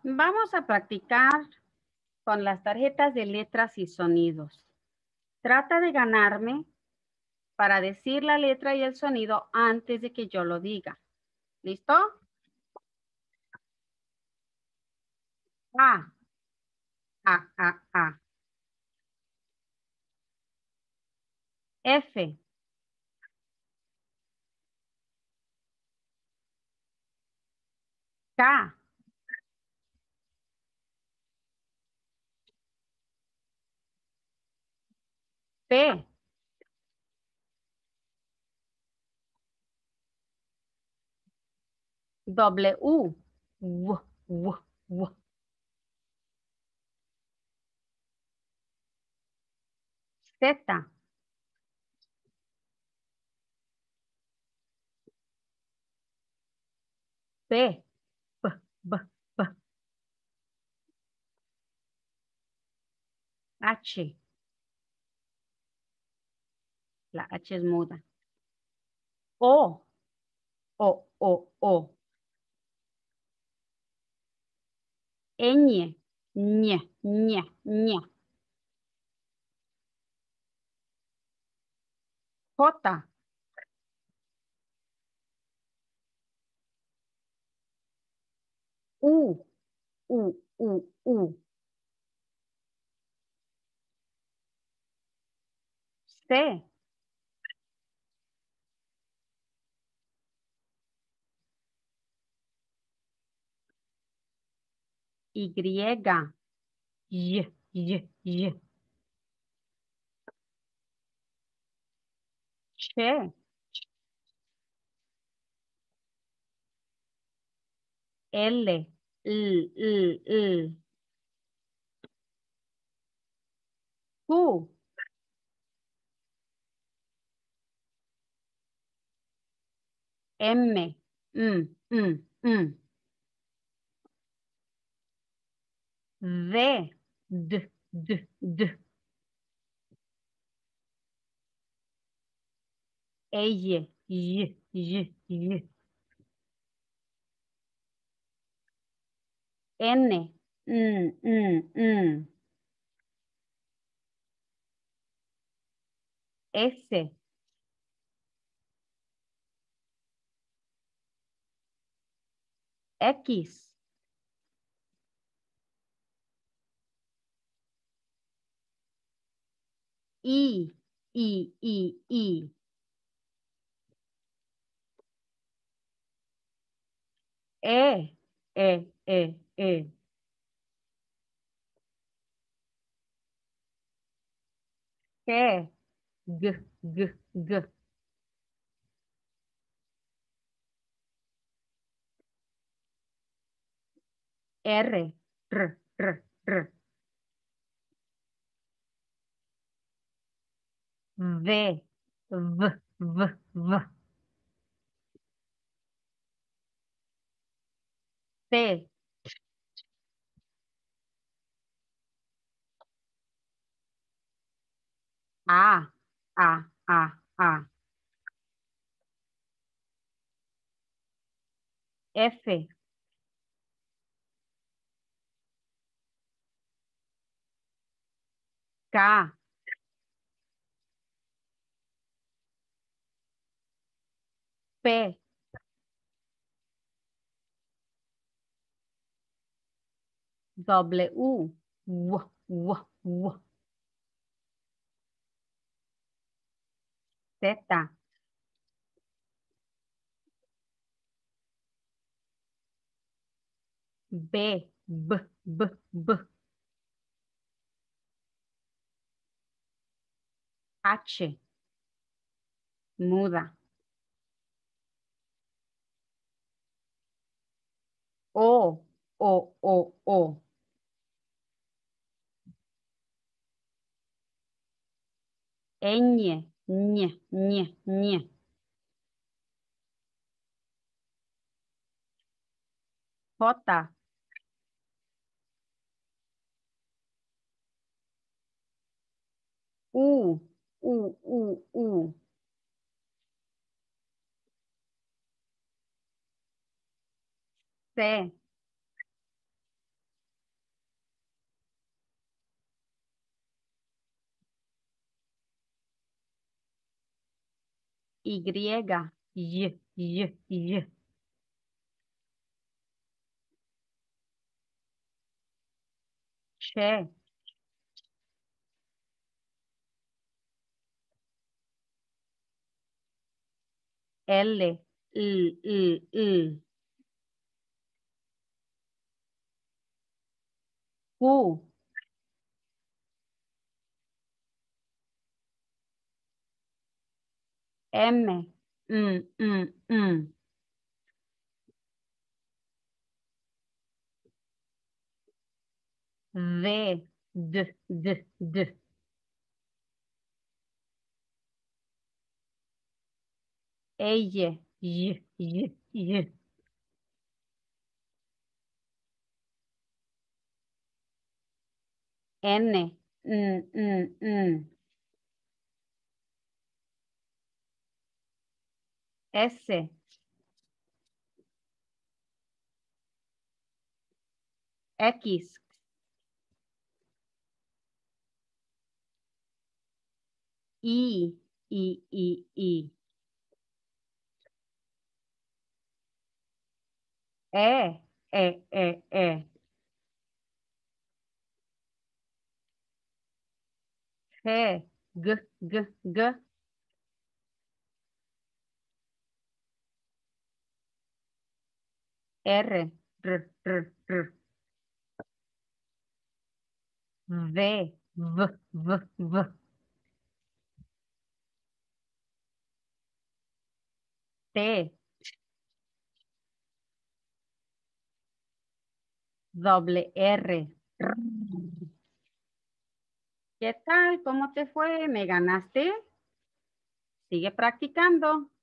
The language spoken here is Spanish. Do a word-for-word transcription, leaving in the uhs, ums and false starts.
Vamos a practicar con las tarjetas de letras y sonidos. Trata de ganarme para decir la letra y el sonido antes de que yo lo diga. ¿Listo? A. A, A, A. F. K. P. W. W, W, W. Z. B. B, B, B. H. La H es muda. O. O, O, O. Ñ. Ñ, Ñ, Ñ. J. U. U, U, U. C. Y. Y, Y, Y. Che. L. L, L, L. Q. M. M, M, M. D. D, D, D. Y, Y, Y, Y. N. N, N, N. S. X. Y, Y, Y, Y. E, E, E, E. G, G, G, G. R, R, R, R. V, V, V, V. T. A, A, A, A. F. K. P. W. W, W, W. Z. B, B, B, B. H. Muda. O, O, O, O. Ñ, Ñ, Ñ, Ñ. J. U, U, U, U. C. Y, y, y, y. Che. L, L, L, L. Q, M, mm, mm, mm. V, D, D, D. Y, Y, Y, Y. N, mm, mm, mm. S, X, Y, Y, Y, Y. E, E, E, E. G, G, G, G. R, R, R, R. V, V, V, V. T, doble R. ¿Qué tal? ¿Cómo te fue? ¿Me ganaste? Sigue practicando.